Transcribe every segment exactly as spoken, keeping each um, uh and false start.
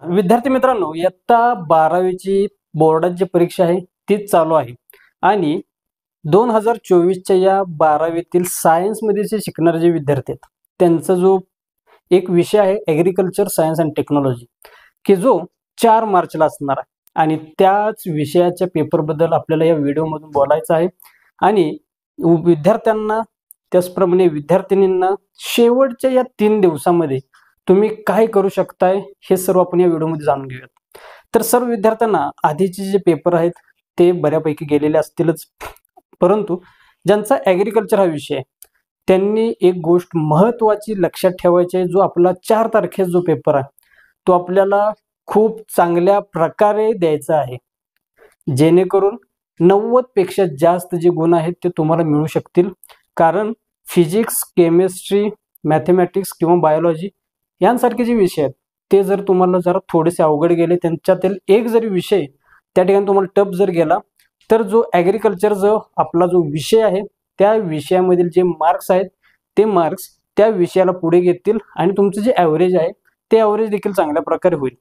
विद्यार्थी मित्रांनो, इयत्ता बारावीची बोर्डाची परीक्षा आहे तीच चालू आहे आणि दोन हजार चोवीसच्या या बारावीतील सायन्समध्ये जे शिकणारे जे विद्यार्थी आहेत त्यांचा जो एक विषय आहे ॲग्रिकल्चर सायन्स अँड टेक्नॉलॉजी, की जो चार मार्चला असणार आहे आणि त्याच विषयाच्या पेपरबद्दल आपल्याला या व्हिडिओमधून बोलायचं आहे आणि विद्यार्थ्यांना त्याचप्रमाणे विद्यार्थिनींना शेवटच्या या तीन दिवसांमध्ये तुम्ही काय करू शकताय हे सर्व आपण या व्हिडिओमध्ये जाणून घेऊयात। तर सर्व विद्यार्थ्यांना आधीचे जे पेपर आहेत ते बऱ्यापैकी गेलेले असतीलच, परंतु ज्यांचा ॲग्रिकल्चर हा विषय आहे त्यांनी एक गोष्ट महत्त्वाची लक्षात ठेवायची आहे, जो आपला चार तारखेचा जो पेपर आहे तो आपल्याला खूप चांगल्या प्रकारे द्यायचा आहे, जेणेकरून नव्वद पेक्षा जास्त जे गुण आहेत ते तुम्हाला मिळू शकतील। कारण फिजिक्स, केमिस्ट्री, मॅथमॅटिक्स किंवा बायोलॉजी यांसारखे जे विषय आहेत ते जर तुम्हाला जरा थोडेसे अवघड गेले, त्यांच्यातील एक जरी विषय त्या ठिकाणी तुम्हाला टफ जर गेला तर जो ॲग्रिकल्चर जो आपला जो विषय आहे त्या विषयामधील जे मार्क्स आहेत ते मार्क्स त्या विषयाला पुढे घेतील आणि तुमचं जे ॲव्हरेज आहे ते ॲव्हरेज देखील चांगल्या प्रकारे होईल।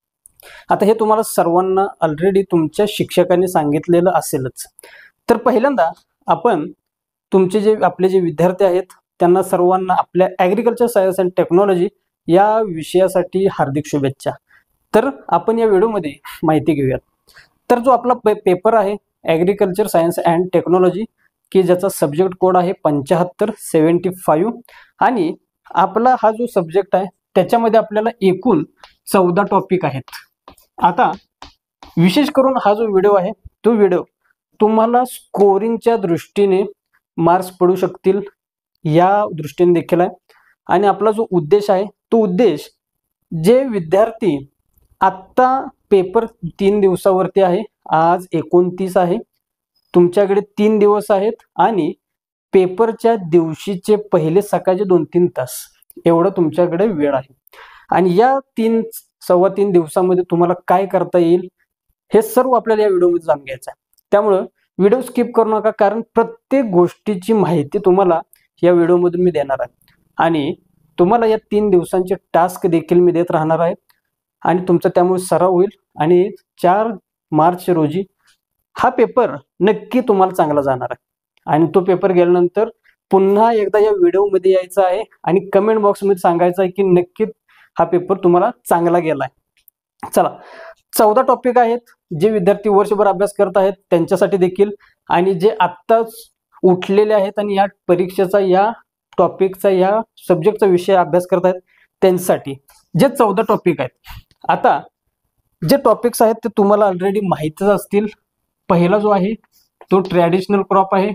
आता हे तुम्हाला सर्वांना ऑलरेडी तुमच्या शिक्षकांनी सांगितलेलं असेलच। तर पहिल्यांदा आपण तुमचे जे आपले जे विद्यार्थी आहेत त्यांना सर्वांना आपल्या ॲग्रिकल्चर सायन्स अँड टेक्नॉलॉजी या विषयासाठी हार्दिक शुभेच्छा। तर आपण या व्हिडिओमध्ये माहिती घेऊयात। तर जो आपला पे पेपर आहे ॲग्रिकल्चर सायन्स अँड टेक्नॉलॉजी, की ज्याचा सब्जेक्ट कोड आहे पंच्याहत्तर सेवन्टी फाईव्ह आणि आपला हा जो सब्जेक्ट आहे त्याच्यामध्ये आपल्याला एकूण चौदा टॉपिक आहेत। आता विशेष करून हा जो व्हिडिओ आहे तो व्हिडिओ तुम्हाला स्कोरिंगच्या दृष्टीने मार्क्स पडू शकतील या दृष्टीने देखील आहे आणि आपला जो उद्देश आहे तो उद्देश जे विद्यार्थी आत्ता पेपर तीन दिवसावरती आहे, आज एकोणतीस आहे, तुमच्याकडे तीन दिवस आहेत आणि पेपरच्या दिवशीचे पहिले सकाळचे दोन तीन तास एवढं तुमच्याकडे वेळ आहे आणि या तीन सव्वा तीन दिवसामध्ये तुम्हाला काय करता येईल हे सर्व आपल्याला या व्हिडिओमध्ये जाणून घ्यायचं आहे। त्यामुळं व्हिडिओ स्किप करू नका, कारण प्रत्येक गोष्टीची माहिती तुम्हाला या व्हिडिओमधून मी देणार आहे आणि तुम्हाला या तीन दिवसांचे टास्क देखील मी देत राहणार आहे आणि तुमचा त्यामुळे सराव होईल आणि चार मार्च रोजी हा पेपर नक्की तुम्हाला चांगला जाणार आहे आणि तो पेपर गेल्यानंतर पुन्हा एकदा या व्हिडिओमध्ये यायचं आहे आणि कमेंट बॉक्समध्ये सांगायचं आहे की नक्की हा पेपर तुम्हाला चांगला गेलाय। चला, चौदा टॉपिक आहेत जे विद्यार्थी वर्षभर अभ्यास करत आहेत त्यांच्यासाठी देखील आणि जे आत्ताच उठलेले आहेत आणि या परीक्षेचा या टॉपिकचा या सब्जेक्टचा विषय अभ्यास करत आहेत त्यांच्यासाठी जे चौदा टॉपिक आहेत। आता जे टॉपिक्स आहेत ते तुम्हाला ऑलरेडी माहितीच असतील। पहिला जो आहे तो ट्रॅडिशनल क्रॉप आहे,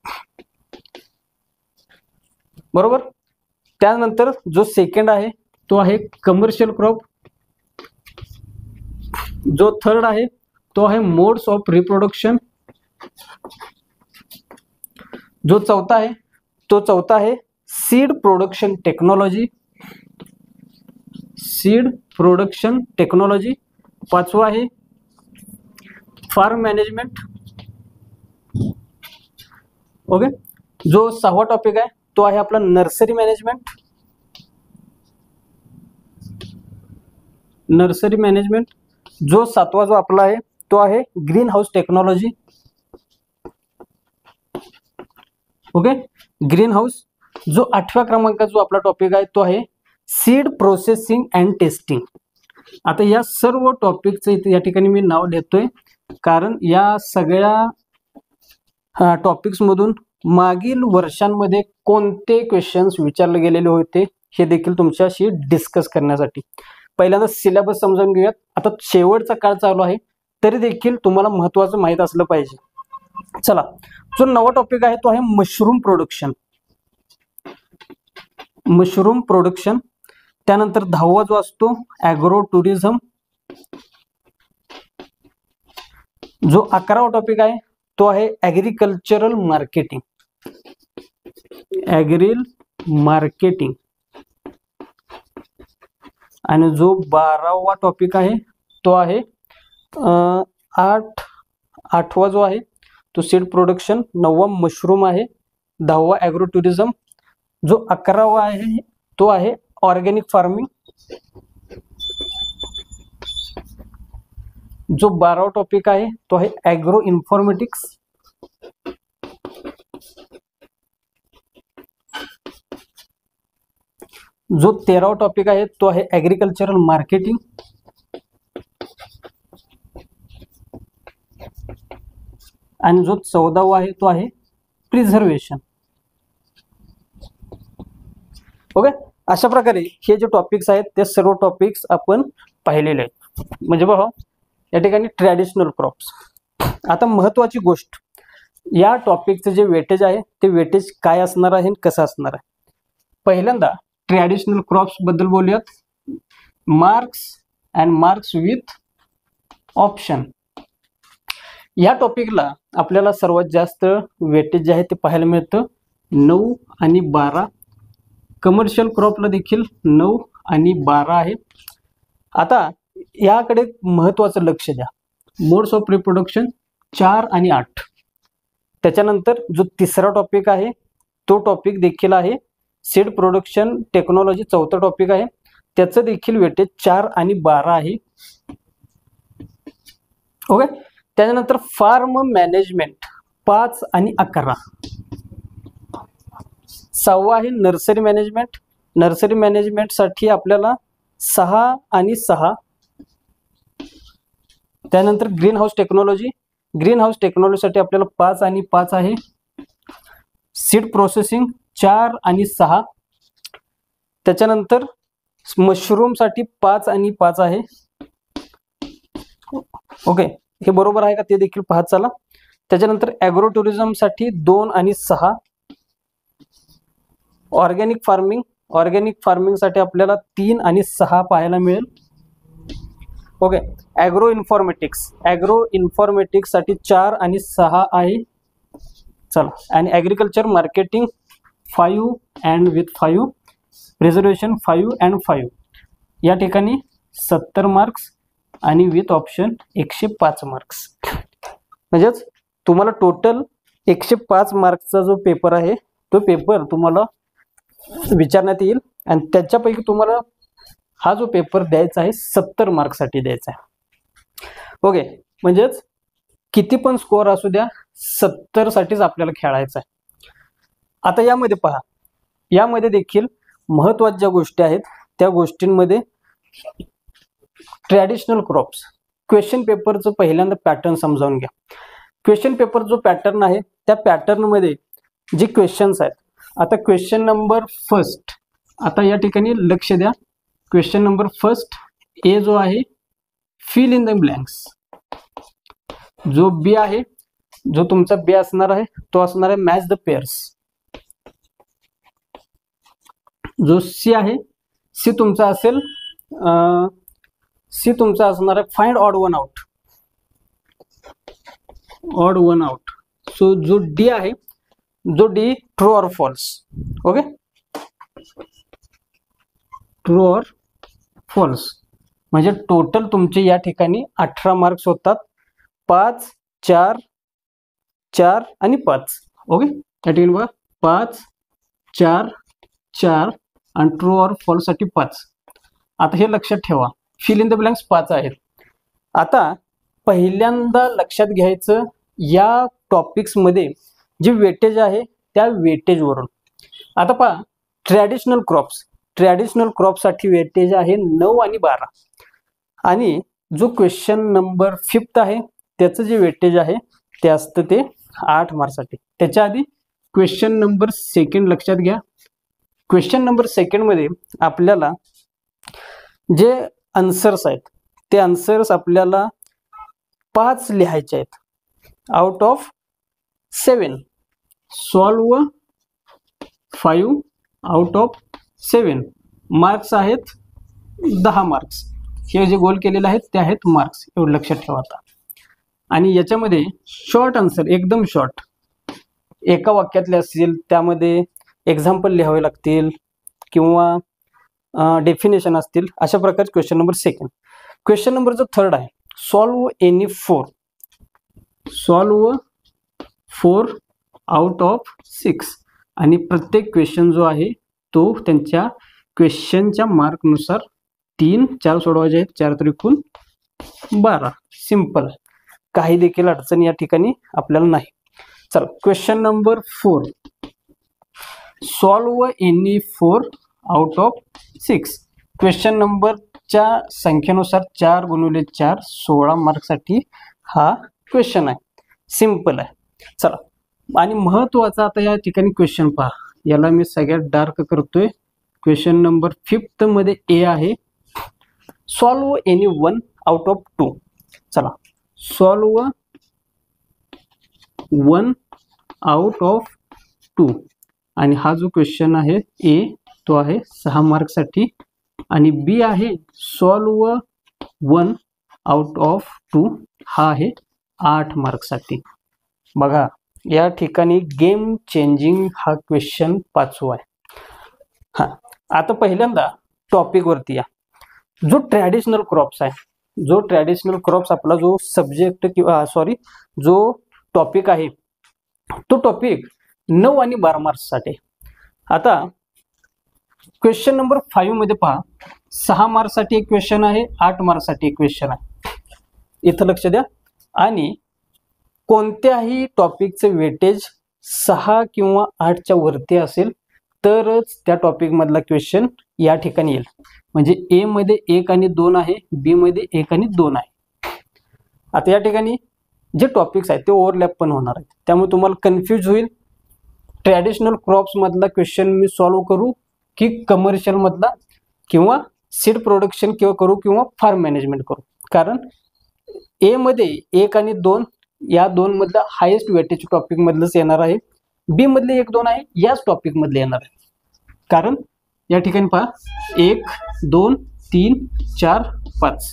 बरोबर। त्यानंतर जो सेकंड आहे तो आहे कमर्शियल क्रॉप, जो थर्ड आहे तो आहे मोड्स ऑफ रिप्रोडक्शन, जो चौथा आहे तो चौथा आहे seed production technology, seed production technology, पाचवा आहे फार्म मॅनेजमेंट, ओके। जो सहावा टॉपिक आहे तो आहे आपला नर्सरी मॅनेजमेंट, नर्सरी मॅनेजमेंट। जो सातवा जो आपला आहे तो आहे greenhouse technology, okay, greenhouse. जो आठव्या क्रमांकाचा जो आपला टॉपिक आहे तो आहे सीड प्रोसेसिंग अँड टेस्टिंग। आता या सर्व टॉपिकचं इथे या ठिकाणी मी नाव लिहितोय कारण या सगळ्या टॉपिक्स मधून मागील वर्षांमध्ये कोणते क्वेश्चन्स विचारले गेलेले होते हे देखील तुमच्याशी डिस्कस करण्यासाठी। पहिल्यांदा सिलेबस समजून घेऊयात। आता शेवटचा काळ चालू आहे तरी देखील तुम्हाला महत्त्वाचं माहीत असलं पाहिजे। चला, जो नवा टॉपिक आहे तो आहे मशरूम प्रोडक्शन, मशरूम प्रोडक्शन। त्यानंतर दहावा जो असतो ॲग्रो टुरिझम, जो अकरावा टॉपिक आहे तो आहे ॲग्रिकल्चरल मार्केटिंग, ॲग्रिल मार्केटिंग। आणि जो बारावा टॉपिक आहे तो आहे आठ आठवा जो आहे तो सीड प्रोडक्शन, नववा मशरूम आहे, दहावा ॲग्रो टुरिझम, जो अकरावा आहे तो आहे ऑर्गॅनिक फार्मिंग, जो बारावा टॉपिक आहे तो आहे ॲग्रो इन्फॉर्मेटिक्स. जो तेरावा टॉपिक आहे तो आहे ॲग्रिकल्चरल मार्केटिंग. आणि जो चौदावा आहे तो आहे प्रिझर्वेशन. ओके, अशा प्रकारे हे जे टॉपिक्स आहेत ते सर्व टॉपिक्स आपण पाहिलेले आहेत. म्हणजे बघा या ठिकाणी ट्रॅडिशनल क्रॉप्स. आता महत्त्वाची गोष्ट, या टॉपिकचं जे वेटेज आहे ते वेटेज काय असणार आहे आणि कसं असणार आहे. पहिल्यांदा ट्रॅडिशनल क्रॉप्स बद्दल बोलूयात. Marks and marks with option. या टॉपिकला आपल्याला सर्वात जास्त वेटेज जे आहे ते पाहायला मिळतं नऊ आणि बारा. कमर्शियल क्रॉपला देखील नऊ आणि बारा आहे. आता याकडे महत्त्वाचं लक्ष द्या. मोड्स ऑफ रिप्रोडक्शन चार आणि आठ. त्याच्यानंतर जो तिसरा टॉपिक आहे तो टॉपिक देखील आहे सीड प्रोडक्शन टेक्नॉलॉजी. चौथा टॉपिक आहे त्याचं देखील वेटेज चार आणि बारा आहे. ओके, त्याच्यानंतर फार्म मॅनेजमेंट पाच आणि अकरा. सहावा आहे नर्सरी मॅनेजमेंट. नर्सरी मॅनेजमेंटसाठी आपल्याला सहा आणि सहा. त्यानंतर greenhouse technology. Greenhouse टेक्नॉलॉजीसाठी आपल्याला पाच आणि पाच आहे. सीड प्रोसेसिंग चार आणि सहा. त्याच्यानंतर मशरूमसाठी पाच आणि पाच आहे. ओके, हे बरोबर आहे का ते देखील पाहत चला. त्याच्यानंतर ॲग्रो टुरिझमसाठी दोन आणि सहा. Organic farming. ऑर्गॅनिक फार्मिंगसाठी आपल्याला तीन आणि सहा पाहायला मिळेल. Okay, agro informatics. ॲग्रो इन्फॉर्मेटिक्ससाठी चार आणि सहा आहे. चला, आणि agriculture marketing five and with five. Preservation five and five. या ठिकाणी सत्तर मार्क्स आणि विथ ऑप्शन एकशे पाच मार्क्स. म्हणजेच तुम्हाला टोटल एकशे पाच मार्क्सचा जो पेपर आहे तो पेपर तुम्हाला विचारण्यात येईल आणि त्याच्यापैकी तुम्हाला हा जो पेपर द्यायचा आहे सत्तर मार्क्ससाठी द्यायचा आहे. ओके, म्हणजेच किती पण स्कोअर असू द्या सत्तर साठीच आपल्याला खेळायचं आहे. आता यामध्ये पहा, यामध्ये देखील महत्त्वाच्या ज्या गोष्टी आहेत त्या गोष्टींमध्ये ट्रॅडिशनल क्रॉप्स. क्वेश्चन पेपरचं पहिल्यांदा पॅटर्न समजावून घ्या. क्वेश्चन पेपर जो पॅटर्न आहे त्या पॅटर्नमध्ये जे क्वेश्चन्स आहेत. आता क्वेश्चन नंबर फर्स्ट, आता या ठिकाणी लक्ष द्या. क्वेश्चन नंबर फर्स्ट ए जो आहे फिल इन द ब्लँक्स. जो बी आहे, जो तुमचा बी असणार आहे तो असणार आहे मॅच द पेअर्स. जो सी आहे, सी तुमचा असेल सी तुमचा असणार आहे find odd one out. Odd one out. So जो डी आहे, जो D true or false. Okay, true or false. म्हणजे टोटल तुमचे या ठिकाणी अठरा मार्क्स होतात. पाच, चार, चार आणि पाच. ओके, या ठिकाणी बघा पाच, चार, चार आणि ट्रू ऑर फॉल्स साठी पाच. आता हे लक्षात ठेवा, फिल इन द ब्लँक्स पाच आहेत. आता पहिल्यांदा लक्षात घ्यायचं या टॉपिक्समध्ये जे वेटेज आहे त्या वेटेजवरून. आता पहा ट्रॅडिशनल क्रॉप्स. ट्रॅडिशनल क्रॉपसाठी वेटेज आहे नऊ आणि बारा. आणि जो क्वेश्चन नंबर फिफ्थ आहे त्याचं जे वेटेज आहे ते असतं ते आठ मार्क्ससाठी. त्याच्या आधी क्वेश्चन नंबर सेकंड लक्षात घ्या. क्वेश्चन नंबर सेकंडमध्ये आपल्याला जे आन्सर्स आहेत ते आन्सर्स आपल्याला पाच लिहायचे आहेत out of seven. Solve five out of seven. Marks आहेत दहा मार्क्स. हे जे गोल केलेले आहेत ते आहेत मार्क्स. एवढं लक्षात ठेवा आता. आणि याच्यामध्ये शॉर्ट आन्सर, एकदम शॉर्ट, एका वाक्यातले असतील, त्यामध्ये एक्झाम्पल लिहावे लागतील किंवा डेफिनेशन असतील. अशा प्रकारचे question number second. Question number जो थर्ड आहे solve any four. Solve four out of six. आणि प्रत्येक क्वेश्चन जो आहे तो त्यांच्या क्वेश्चनच्या मार्कनुसार तीन, चार सोडवायचे आहेत, चार त्रिकून बारा. सिंपल, काही देखील अडचण या ठिकाणी आपल्याला नाही. चला question number four. Solve any four out of six. Question नंबरच्या संख्येनुसार चार गुणिले चार सोळा मार्कसाठी हा क्वेश्चन आहे. सिंपल आहे. चला, आणि महत्वाचा आता या ठिकाणी क्वेश्चन पहा. याला मी सगळ्यात डार्क करतोय. क्वेश्चन नंबर फिफ्थ मध्ये ए आहे, solve any one out of two. चला, solve one out of two. आणि हा जो क्वेश्चन आहे ए तो आहे सहा मार्कसाठी, आणि बी आहे solve one out of two, हा आहे आठ मार्कसाठी. बघा या ठिकाणी गेम चेंजिंग हा क्वेश्चन पाचवा आहे. हा, आता पहिल्यांदा टॉपिक वरती या. जो ट्रॅडिशनल क्रॉप्स आहे, जो ट्रॅडिशनल क्रॉप्स आपला जो सब्जेक्ट किंवा सॉरी जो टॉपिक आहे तो टॉपिक नऊ आणि बारा मार्क्ससाठी. आता क्वेश्चन नंबर फाईव्ह मध्ये पहा, सहा मार्क्ससाठी एक क्वेश्चन आहे, आठ मार्क्ससाठी एक क्वेश्चन आहे. इथं लक्ष द्या. आणि कोणत्याही टॉपिकचं वेटेज सहा किंवा आठच्या वरती असेल तरच त्या टॉपिक मधला क्वेश्चन या ठिकाणी येईल. म्हणजे ए मध्ये एक आणि दोन आहे, बी मध्ये एक आणि दोन आहे. आता या ठिकाणी जे टॉपिक्स आहेत ते ओव्हरलॅप पण होणार आहेत, त्यामुळे तुम्हाला कन्फ्यूज होईल. ट्रॅडिशनल क्रॉप्स मधला क्वेश्चन मी सॉल्व करू की कमर्शियल मधला किंवा सीड प्रोडक्शन किंवा करू किंवा फार्म मॅनेजमेंट करू. कारण ए मध्ये एक आणि दोन या दोन मधला हायेस्ट वेटेज टॉपिक मधलंच येणार आहे, बी मधले एक दोन आहे याच टॉपिक मधले येणार आहे. कारण या ठिकाणी पहा, एक दोन तीन चार पाच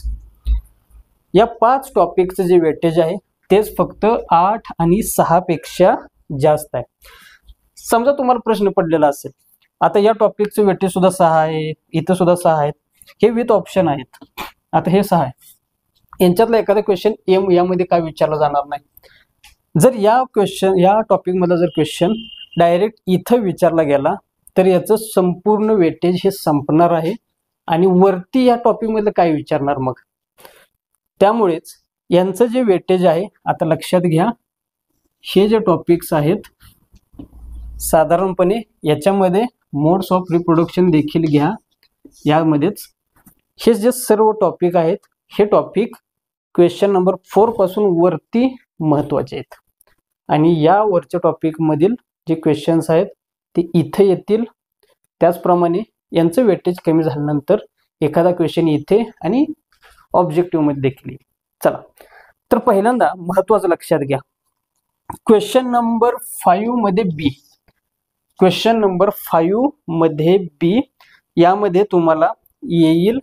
या पाच टॉपिकचं जे वेटेज आहे तेच फक्त आठ आणि सहा पेक्षा जास्त आहे. समजा तुम्हाला प्रश्न पडलेला असेल, आता या टॉपिकचं वेटेज सुद्धा सहा आहे, इथं सुद्धा सहा आहेत, हे विथ ऑप्शन आहेत. आता हे सहा आहे, यांच्यातला एखादा क्वेश्चन एम यामध्ये काय विचारला जाणार नाही. जर या क्वेश्चन या टॉपिक मधला जर क्वेश्चन डायरेक्ट इथं विचारला गेला तर याचं संपूर्ण वेटेज हे संपणार आहे, आणि वरती या टॉपिक मधलं काय विचारणार मग. त्यामुळेच यांचं जे वेटेज आहे, आता लक्षात घ्या, हे जे टॉपिक्स आहेत साधारणपणे याच्यामध्ये मोड्स ऑफ रिप्रोडक्शन देखील घ्या, यामध्येच हे जे सर्व टॉपिक आहेत हे टॉपिक क्वेश्चन नंबर फोर पासून वरती महत्वाचे आहेत. आणि या वरच्या टॉपिक मधील जे क्वेश्चन्स आहेत ते इथे येतील. त्याचप्रमाणे यांचं वेटेज कमी झाल्यानंतर एखादा क्वेश्चन इथे आणि ऑब्जेक्टिव्ह मध्ये देखील येईल. चला, तर पहिल्यांदा महत्वाचं लक्षात घ्या, क्वेश्चन नंबर फाईव्ह मध्ये बी. क्वेश्चन नंबर फाईव्ह मध्ये बी यामध्ये तुम्हाला येईल,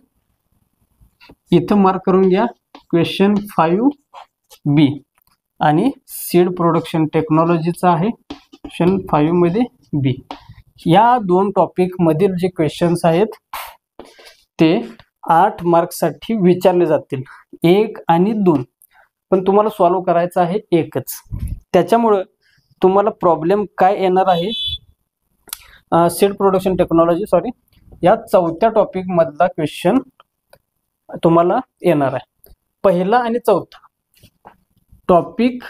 इथं मार्क करून घ्या, क्वेश्चन फाईव्ह बी आणि सीड प्रोडक्शन टेक्नॉलॉजीचा आहे क्वेश्चन फाईव्ह मध्ये बी. या दोन टॉपिक मधील जे क्वेश्चन्स आहेत ते आठ मार्क्ससाठी विचारले जातील, एक आणि दोन. पण तुम्हाला सॉल्व करायचं आहे एकच. त्याच्यामुळं तुम्हाला प्रॉब्लेम काय येणार आहे, सीड प्रोडक्शन टेक्नॉलॉजी सॉरी या चौथ्या टॉपिक मधला क्वेश्चन तुम्हाला येणार आहे. पहिला आणि चौथा topic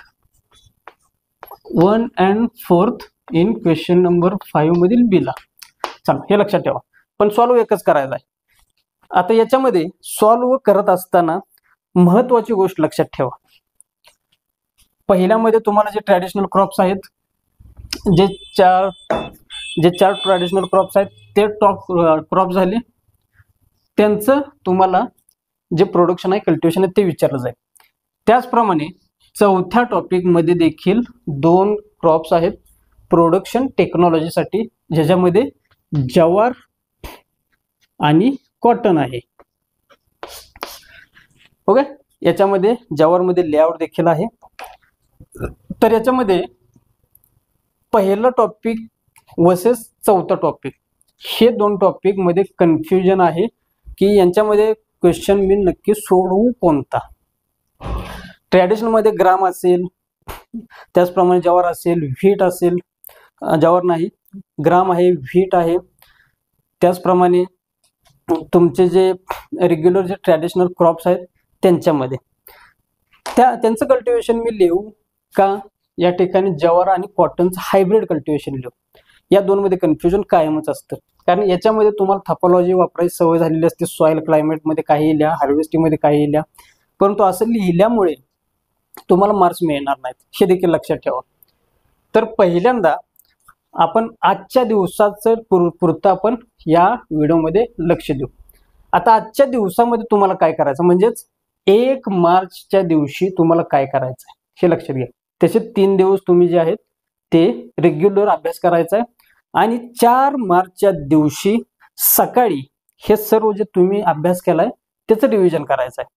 one and fourth in question number five मधील बीला. चला, हे लक्षात ठेवा. पण सॉल्व एकच करायचा आहे. आता याच्यामध्ये सॉल्व करत असताना महत्वाची गोष्ट लक्षात ठेवा. पहिल्यामध्ये तुम्हाला जे ट्रॅडिशनल क्रॉप्स आहेत, जे चार जे चार ट्रॅडिशनल क्रॉप्स आहेत ते टॉप क्रॉप झाले, त्यांचं तुम्हाला जे प्रोडक्शन आहे कल्टिवेशन आहे ते विचारलं जाईल. त्याचप्रमाणे चौथ्या टॉपिक मध्ये देखील दोन क्रॉप्स आहेत प्रोडक्शन टेक्नॉलॉजीसाठी, ज्याच्यामध्ये जवार आणि कॉटन आहे. ओके, याच्यामध्ये जवारमध्ये लेआउट देखील आहे. तर याच्यामध्ये पहिलं टॉपिक वर्सेस चौथा टॉपिक हे दोन टॉपिक मध्ये कन्फ्युजन आहे की यांच्यामध्ये क्वेश्चन मी नक्की सोडवू कोणता. ट्रॅडिशनल मध्ये ग्राम असेल, त्याचप्रमाणे जवार असेल, व्हीट असेल, जवार नाही ग्राम आहे, व्हीट आहे. त्याचप्रमाणे तुमचे जे रेग्युलर जे ट्रॅडिशनल क्रॉप्स आहेत त्यांच्यामध्ये त्या त्यांचं कल्टिवेशन मी लिहू का या ठिकाणी जवार आणि कॉटनचं हायब्रिड कल्टिवेशन लिहू? या दोन मध्ये कन्फ्युजन कायमच असतं, कारण याच्यामध्ये तुम्हाला थॉपोलॉजी वापरायची सवय झालेली असते. सॉइल क्लायमेट मध्ये काही लिहा, हार्वेस्टिंग मध्ये काही लिहा, परंतु असं लिहिल्यामुळे तुम्हाला मार्क्स मिळणार नाहीत, हे देखील लक्षात ठेवा. तर पहिल्यांदा आपण आजच्या दिवसाचं पुरतं आपण या व्हिडिओमध्ये लक्ष देऊ. आता आजच्या दिवसामध्ये तुम्हाला काय करायचं, म्हणजेच एक मार्चच्या दिवशी तुम्हाला काय करायचं आहे हे लक्षात घ्या. त्याचे तीन दिवस तुम्ही जे आहेत ते रेग्युलर अभ्यास करायचा आहे आणि चार मार्चच्या दिवशी सकाळी हे सर्व जे तुम्ही अभ्यास केलाय त्याचं रिव्हिजन करायचं आहे.